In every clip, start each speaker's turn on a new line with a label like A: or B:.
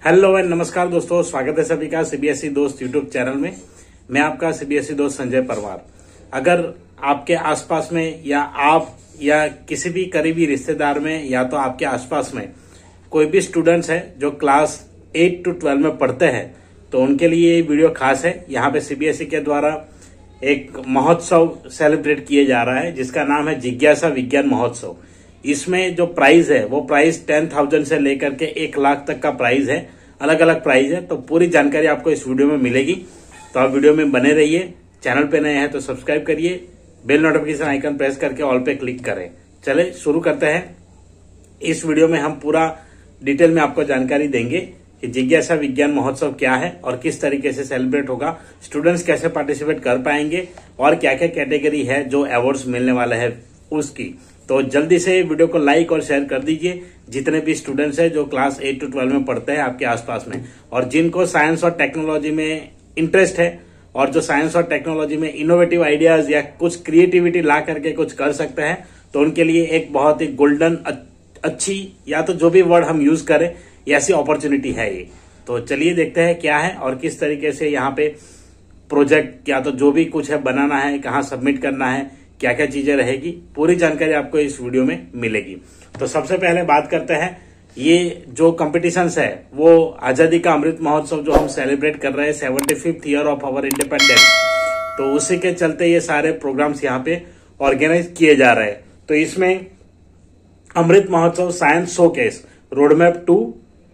A: Hello and नमस्कार दोस्तों, स्वागत है सभी का सीबीएसई दोस्त यूट्यूब चैनल में। मैं आपका सीबीएसई दोस्त संजय परमार। अगर आपके आसपास में या आप या किसी भी करीबी रिश्तेदार में या तो आपके आसपास में कोई भी स्टूडेंट्स है जो क्लास 8 to 12 में पढ़ते हैं तो उनके लिए ये वीडियो खास है। यहाँ पे सीबीएसई के द्वारा एक महोत्सव सेलिब्रेट किया जा रहा है जिसका नाम है जिज्ञासा विज्ञान महोत्सव। इसमें जो प्राइस है वो प्राइस 10,000 से लेकर के 1 लाख तक का प्राइस है। अलग अलग प्राइस है, तो पूरी जानकारी आपको इस वीडियो में मिलेगी। तो आप वीडियो में बने रहिए। चैनल पे नए हैं तो सब्सक्राइब करिए, बेल नोटिफिकेशन आइकन प्रेस करके ऑल पे क्लिक करें। चले शुरू करते हैं। इस वीडियो में हम पूरा डिटेल में आपको जानकारी देंगे कि जिज्ञासा विज्ञान महोत्सव क्या है और किस तरीके से सेलिब्रेट होगा, स्टूडेंट्स कैसे पार्टिसिपेट कर पाएंगे और क्या क्या कैटेगरी है जो अवार्ड्स मिलने वाला है उसकी। तो जल्दी से वीडियो को लाइक और शेयर कर दीजिए जितने भी स्टूडेंट्स हैं जो क्लास 8 to 12 में पढ़ते हैं आपके आसपास में, और जिनको साइंस और टेक्नोलॉजी में इंटरेस्ट है और जो साइंस और टेक्नोलॉजी में इनोवेटिव आइडियाज या कुछ क्रिएटिविटी ला करके कुछ कर सकते हैं तो उनके लिए एक बहुत ही गोल्डन अच्छी, या तो जो भी वर्ड हम यूज करें, ऐसी अपॉर्चुनिटी है ये। तो चलिए देखते हैं क्या है और किस तरीके से यहाँ पे प्रोजेक्ट या तो जो भी कुछ है बनाना है, कहाँ सबमिट करना है, क्या क्या चीजें रहेगी, पूरी जानकारी आपको इस वीडियो में मिलेगी। तो सबसे पहले बात करते हैं, ये जो कॉम्पिटिशन्स है वो आजादी का अमृत महोत्सव जो हम सेलिब्रेट कर रहे हैं 75th year of our independence, तो उसी के चलते ये सारे प्रोग्राम्स यहाँ पे ऑर्गेनाइज किए जा रहे हैं। तो इसमें Amrit Mahotsav science showcase roadmap to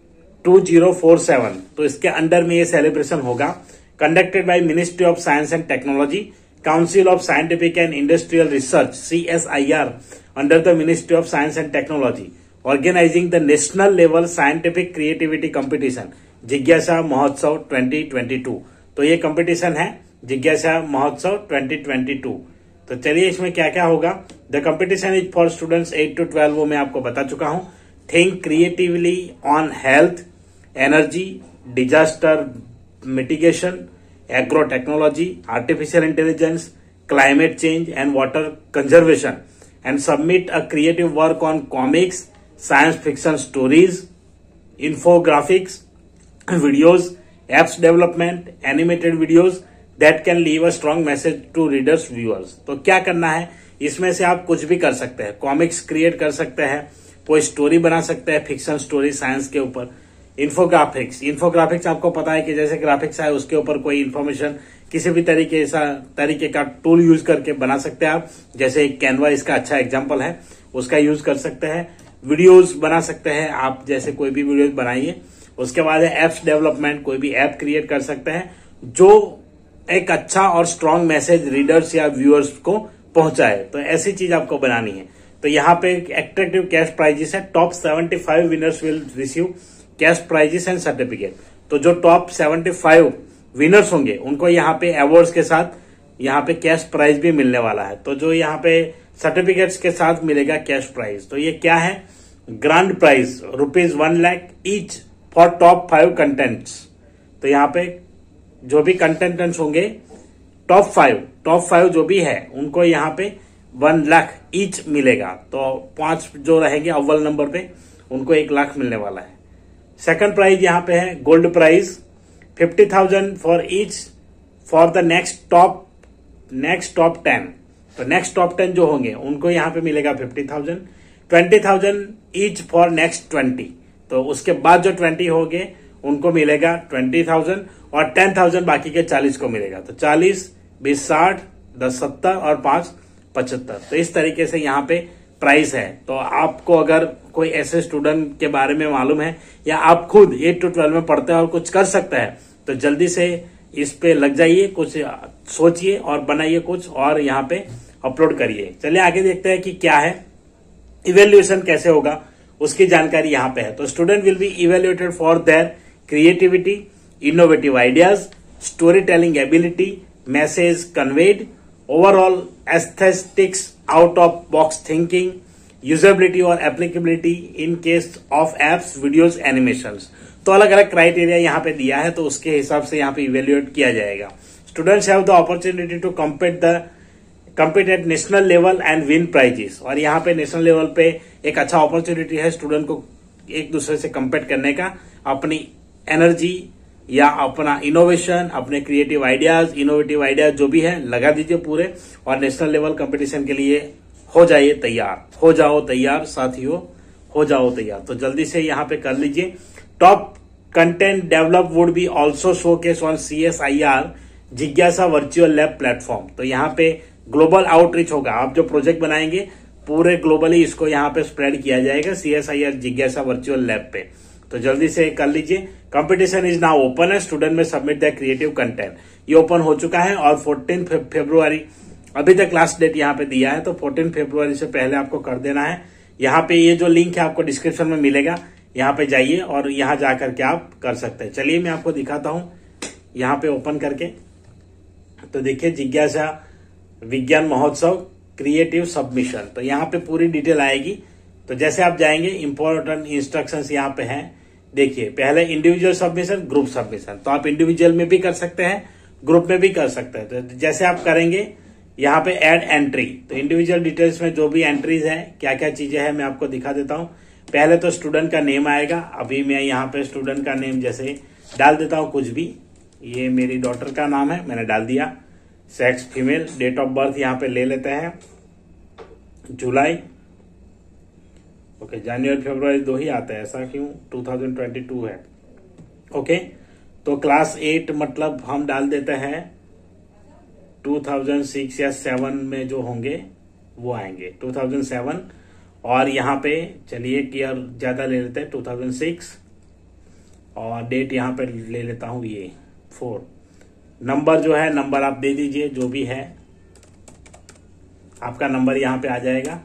A: 2047, तो इसके अंडर में ये सेलिब्रेशन होगा। Conducted by ministry of science and technology, Council of Scientific and Industrial Research CSIR under the Ministry of Science and Technology, organizing the national level scientific creativity competition जिज्ञासा महोत्सव 2022। तो ये competition है जिज्ञासा महोत्सव 2022। तो चलिए इसमें क्या क्या होगा। The competition is for students 8 to 12, वो मैं आपको बता चुका हूं। Think creatively on health, energy, disaster mitigation, agro technology, artificial intelligence, climate change and water conservation, and submit a creative work on comics, science fiction stories, infographics, videos, apps development, animated videos that can leave a strong message to readers, viewers। तो क्या करना है, इसमें से आप कुछ भी कर सकते हैं। कॉमिक्स क्रिएट कर सकते हैं, कोई स्टोरी बना सकते हैं, फिक्शन स्टोरी साइंस के ऊपर। इन्फोग्राफिक्स आपको पता है कि जैसे ग्राफिक्स है उसके ऊपर कोई इन्फॉर्मेशन किसी भी तरीके का टूल यूज करके बना सकते हैं आप। जैसे कैनवा इसका अच्छा एग्जांपल है, उसका यूज कर सकते हैं। वीडियोस बना सकते हैं आप, जैसे कोई भी वीडियोस बनाइए। उसके बाद है एप्स डेवलपमेंट, कोई भी ऐप क्रिएट कर सकते हैं जो एक अच्छा और स्ट्रांग मैसेज रीडर्स या व्यूअर्स को पहुंचाए। तो ऐसी चीज आपको बनानी है। तो यहाँ पे एट्रैक्टिव कैश प्राइजेस है। Top 75 winners will receive cash prizes and certificate. तो जो टॉप 75 विनर्स होंगे उनको यहाँ पे अवार्ड्स के साथ यहाँ पे कैश प्राइज भी मिलने वाला है। तो जो यहाँ पे सर्टिफिकेट्स के साथ मिलेगा कैश प्राइज। तो ये क्या है, grand prize ₹1 lakh each for top 5 contents. तो यहाँ पे जो भी कंटेंटेंट्स होंगे टॉप 5 जो भी है उनको यहाँ पे 1 लाख ईच मिलेगा। तो 5 जो रहेंगे अव्वल नंबर पे उनको 1 लाख मिलने वाला है। सेकंड प्राइज यहाँ पे है gold prize 50,000 for each for the next top 10। तो नेक्स्ट टॉप 10 जो होंगे उनको यहाँ पे मिलेगा 50,000, 20,000 ईच फॉर नेक्स्ट 20। तो उसके बाद जो 20 होंगे उनको मिलेगा 20,000 और 10,000 बाकी के 40 को मिलेगा। तो 40, 20, 60, 10, 70 और 5, 75। तो इस तरीके से यहाँ पे प्राइस है। तो आपको अगर कोई ऐसे स्टूडेंट के बारे में मालूम है या आप खुद 8 to 12 में पढ़ते हैं और कुछ कर सकते हैं तो जल्दी से इस पे लग जाइए, कुछ सोचिए और बनाइए कुछ और यहाँ पे अपलोड करिए। चलिए आगे देखते हैं कि क्या है, इवेल्युएशन कैसे होगा उसकी जानकारी यहाँ पे है। तो student will be evaluated for their creativity, innovative ideas, story telling ability, message conveyed, overall aesthetics, out of box thinking, usability और applicability in case of apps, videos, animations. तो अलग अलग क्राइटेरिया यहाँ पे दिया है, तो उसके हिसाब से यहाँ पे इवेल्युएट किया जाएगा। Students have the opportunity to compete at national level and win prizes. और यहाँ पे नेशनल लेवल पे एक अच्छा अपॉर्चुनिटी है स्टूडेंट को एक दूसरे से कम्पीट करने का, अपनी एनर्जी या अपना इनोवेशन, अपने क्रिएटिव आइडियाज, इनोवेटिव आइडियाज जो भी है लगा दीजिए पूरे, और नेशनल लेवल कंपटीशन के लिए हो जाइए तैयार। हो जाओ तैयार साथियों, हो जाओ तैयार। तो जल्दी से यहाँ पे कर लीजिए। Top content develop would be also showcase on CSIR जिज्ञासा वर्चुअल लैब प्लेटफॉर्म। तो यहाँ पे ग्लोबल आउटरीच होगा। आप जो प्रोजेक्ट बनाएंगे पूरे ग्लोबली इसको यहाँ पे स्प्रेड किया जाएगा CSIR जिज्ञासा वर्चुअल लैब पे। तो जल्दी से कर लीजिए। कंपटीशन इज नाउ ओपन है, स्टूडेंट में सबमिट द क्रिएटिव कंटेंट। ये ओपन हो चुका है और 14 फरवरी अभी तक लास्ट डेट यहाँ पे दिया है, तो 14 फरवरी से पहले आपको कर देना है। यहाँ पे ये जो लिंक है आपको डिस्क्रिप्शन में मिलेगा, यहाँ पे जाइए और यहाँ जाकर के आप कर सकते हैं। चलिए मैं आपको दिखाता हूँ यहाँ पे ओपन करके। तो देखिए जिज्ञासा विज्ञान महोत्सव क्रिएटिव सबमिशन, तो यहाँ पे पूरी डिटेल आएगी। तो जैसे आप जाएंगे इंपॉर्टेंट इंस्ट्रक्शंस यहाँ पे हैं। देखिए पहले इंडिविजुअल सबमिशन, ग्रुप सबमिशन। तो आप इंडिविजुअल में भी कर सकते हैं, ग्रुप में भी कर सकते हैं। तो जैसे आप करेंगे यहाँ पे ऐड एंट्री, तो इंडिविजुअल डिटेल्स में जो भी एंट्रीज है, क्या क्या चीजें हैं मैं आपको दिखा देता हूँ। पहले तो स्टूडेंट का नेम आएगा। अभी मैं यहाँ पे स्टूडेंट का नेम जैसे डाल देता हूँ कुछ भी। ये मेरी डॉटर का नाम है, मैंने डाल दिया। Sex female, date of birth यहाँ पे ले लेते हैं जुलाई, ओके जनवरी फरवरी 2 ही आता है, ऐसा क्यों? 2022 है। ओके तो क्लास 8 मतलब हम डाल देते हैं 2006 या 7 में जो होंगे वो आएंगे 2007। और यहाँ पे चलिए ईयर ज्यादा ले लेते हैं 2006, और डेट यहाँ पे ले लेता हूँ ये 4। नंबर जो है नंबर आप दे दीजिए, जो भी है आपका नंबर यहाँ पे आ जाएगा।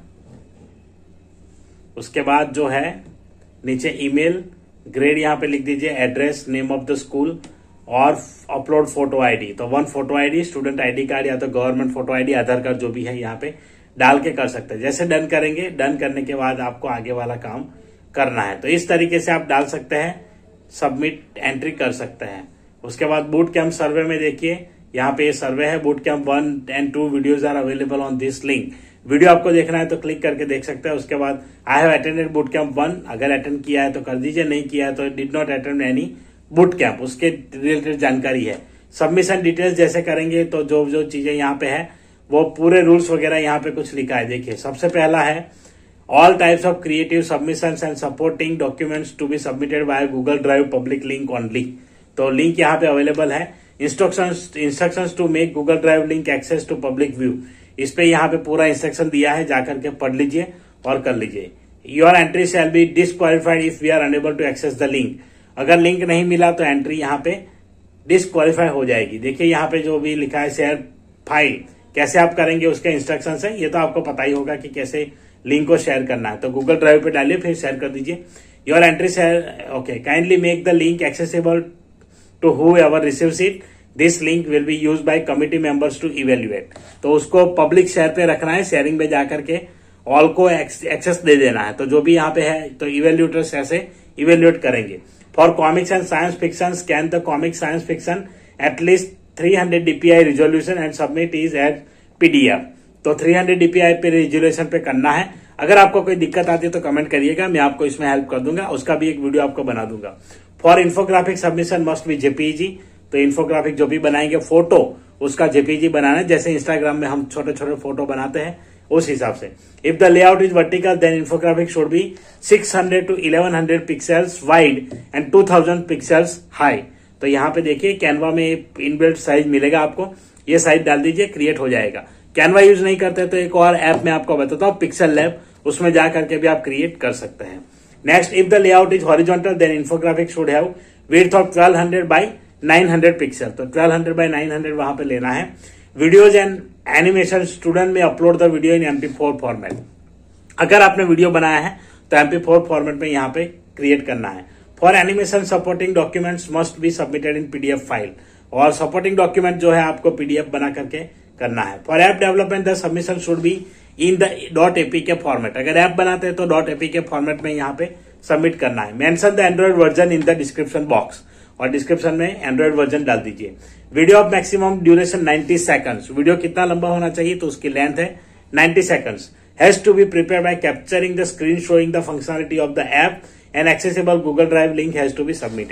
A: उसके बाद जो है नीचे ईमेल, ग्रेड यहाँ पे लिख दीजिए, address, name of the school, और अपलोड फोटो आईडी। तो 1 photo ID, student ID card या तो government photo ID, Aadhaar card जो भी है यहाँ पे डाल के कर सकते हैं। जैसे डन करेंगे, डन करने के बाद आपको आगे वाला काम करना है। तो इस तरीके से आप डाल सकते हैं, सबमिट एंट्री कर सकते हैं। उसके बाद बूट कैंप सर्वे में देखिए यहाँ पे सर्वे है। Boot camp 1 and 2 videos are available on this link. Video आपको देखना है तो क्लिक करके देख सकते हैं। उसके बाद I have attended boot camp 1, अगर अटेंड किया है तो कर दीजिए, नहीं किया है तो did not attend any boot camp, उसके रिलेटेड जानकारी है। सबमिशन डिटेल्स जैसे करेंगे तो जो जो चीजें यहाँ पे है वो पूरे रूल्स वगैरह यहाँ पे कुछ लिखा है। देखिए सबसे पहला है all types of creative submissions and supporting documents to be submitted by Google drive public link only. तो लिंक यहाँ पे अवेलेबल है। Instructions to make Google drive link access to public view, इस पे यहाँ पे पूरा इंस्ट्रक्शन दिया है, जाकर के पढ़ लीजिए और कर लीजिए। Your entry shall be disqualified if we are unable to access the link. अगर लिंक नहीं मिला तो एंट्री यहाँ पे डिसक्वालिफाई हो जाएगी। देखिए यहाँ पे जो भी लिखा है शेयर फाइल, कैसे आप करेंगे उसके इंस्ट्रक्शन है। ये तो आपको पता ही होगा कि कैसे लिंक को शेयर करना है। तो गूगल ड्राइव पे डालिए, फिर शेयर कर दीजिए। Your entry share, okay kindly make the link accessible to whoever receives it. This link will be used by committee members to evaluate. तो उसको पब्लिक शेयर पे रखना है, शेयरिंग पे जाकर के ऑल को एक्सेस दे देना है। तो जो भी यहाँ पे है तो इवेल्यूएटर्स ऐसे इवेल्यूएट करेंगे। For comics and science fiction, scan the comic science fiction at least 300 DPI resolution and submit is as PDF। तो 300 DPI पे रिजोल्यूशन पे करना है। अगर आपको कोई दिक्कत आती है तो कमेंट करिएगा, मैं आपको इसमें हेल्प कर दूंगा, उसका भी एक वीडियो आपको बना दूंगा। For infographic submission must be JPEG। तो इन्फोग्राफिक जो भी बनाएंगे फोटो, उसका JPEG बनाना है, जैसे इंस्टाग्राम में हम छोटे छोटे फोटो बनाते हैं उस हिसाब से। If the layout is vertical then infographic should be 600 to 1100 pixels wide and 2000 pixels high. तो यहाँ पे देखिए कैनवा में इनबिल्ट साइज मिलेगा आपको, ये साइज डाल दीजिए, क्रिएट हो जाएगा। कैनवा यूज नहीं करते तो एक और ऐप में आपको बताता हूँ, पिक्सल लैब, उसमें जा करके भी आप क्रिएट कर सकते हैं। Next, if the layout is horizontal then infographic should have width of 1200 by 900 pixel. तो 1200 by 900 वहां पे लेना है। वीडियोज एंड एनिमेशन, स्टूडेंट में upload the video in MP4 format. अगर आपने वीडियो बनाया है तो MP4 फॉर्मेट में यहाँ पे क्रिएट करना है। For animation supporting documents must be submitted in PDF file. और सपोर्टिंग डॉक्यूमेंट जो है आपको PDF बना करके करना है। For app development the submission should be in the .apk format. अगर ऐप बनाते हैं तो .apk फॉर्मेट में यहाँ पे सबमिट करना है। Mention the Android version in the description box, और डिस्क्रिप्शन में एंड्रॉइड वर्जन डाल दीजिए। Video of maximum duration 90 seconds. Video कितना लंबा होना चाहिए तो उसकी लेंथ है 90 seconds. Has to be prepare by capturing the screen showing the functionality of the app and accessible Google drive link has to be submitted.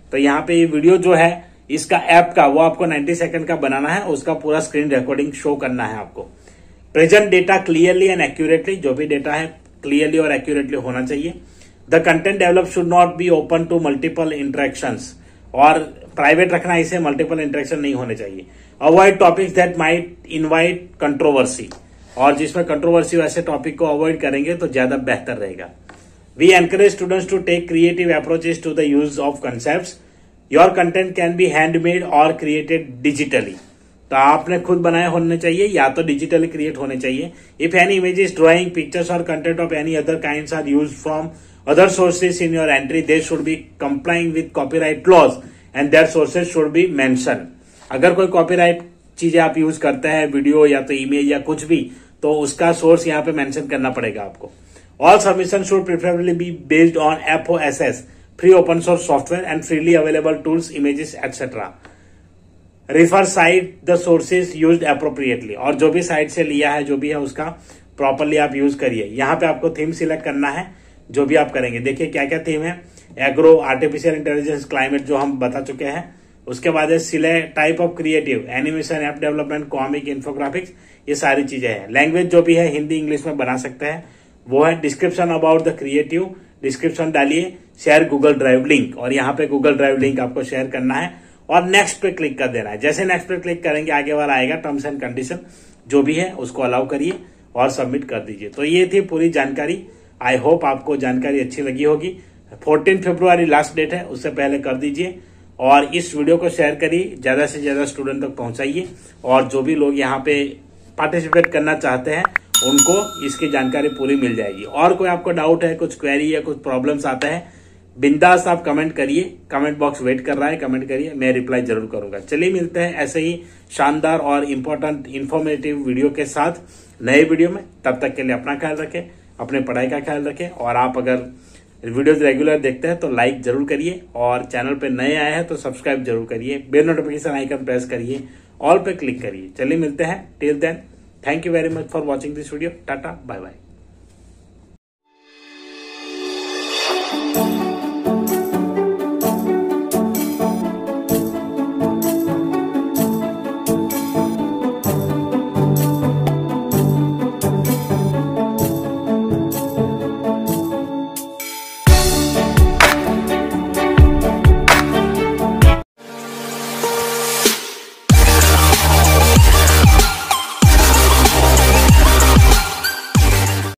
A: तो यहाँ पे ये वीडियो जो है इसका ऐप का वो आपको 90 सेकंड का बनाना है, उसका पूरा स्क्रीन रिकॉर्डिंग शो करना है आपको। Present data clearly and accurately, जो भी डेटा है क्लियरली और एक्यूरेटली होना चाहिए। The content develop should not be open to multiple interactions, और प्राइवेट रखना इसे, मल्टीपल इंटरेक्शन नहीं होने चाहिए। Avoid topics that might invite controversy, और जिसमें कंट्रोवर्सी वैसे टॉपिक को अवॉइड करेंगे तो ज्यादा बेहतर रहेगा। We encourage students to take creative approaches to the use of concepts. Your content can be handmade और क्रिएटेड डिजिटली, तो आपने खुद बनाए होने चाहिए या तो डिजिटली क्रिएट होने चाहिए। If any images, drawing, pictures और content of any other kinds are used from other sources in your entry, they should be complying with copyright laws and their sources should be mention. अगर कोई copyright चीजें आप use करते हैं, video या तो image या कुछ भी, तो उसका सोर्स यहाँ पे मेंशन करना पड़ेगा आपको। All submission should preferably be based on FOSS, free open source software and freely available tools, images etcetera. Refer cite the sources used appropriately, और जो भी साइट से लिया है जो भी है उसका प्रॉपरली आप यूज करिए। यहाँ पे आपको थीम सिलेक्ट करना है जो भी आप करेंगे। देखिए क्या क्या थीम है, एग्रो, आर्टिफिशियल इंटेलिजेंस, क्लाइमेट जो हम बता चुके हैं। उसके बाद है select type of creative, animation, app development, comic, infographics, ये सारी चीजें हैं। लैंग्वेज जो भी है हिंदी इंग्लिश में बना सकते हैं वो है। Description about the creative, description डालिए। शेयर गूगल ड्राइव लिंक, और यहाँ पे गूगल ड्राइव लिंक आपको शेयर करना है और नेक्स्ट पे क्लिक कर देना है। जैसे नेक्स्ट पे क्लिक करेंगे आगे वाला आएगा, टर्म्स एंड कंडीशन जो भी है उसको अलाउ करिए और सबमिट कर दीजिए। तो ये थी पूरी जानकारी। आई होप आपको जानकारी अच्छी लगी होगी। 14 फरवरी लास्ट डेट है, उससे पहले कर दीजिए और इस वीडियो को शेयर करिए, ज्यादा से ज्यादा स्टूडेंट तक पहुंचाइए। और जो भी लोग यहाँ पे पार्टिसिपेट करना चाहते हैं उनको इसकी जानकारी पूरी मिल जाएगी। और कोई आपको डाउट है, कुछ क्वेरी या कुछ प्रॉब्लम्स आता है, बिंदास आप कमेंट करिए, कमेंट बॉक्स वेट कर रहा है, कमेंट करिए, मैं रिप्लाई जरूर करूंगा। चलिए मिलते हैं ऐसे ही शानदार और इंपॉर्टेंट इन्फॉर्मेटिव वीडियो के साथ नए वीडियो में। तब तक के लिए अपना ख्याल रखें, अपने पढ़ाई का ख्याल रखें, और आप अगर वीडियोज रेगुलर देखते हैं तो लाइक जरूर करिए, और चैनल पे नए आए हैं तो सब्सक्राइब जरूर करिए, बेल नोटिफिकेशन आइकन प्रेस करिए, ऑल पे क्लिक करिए। चलिए मिलते हैं, till then thank you very much for watching this video. Tata, bye bye.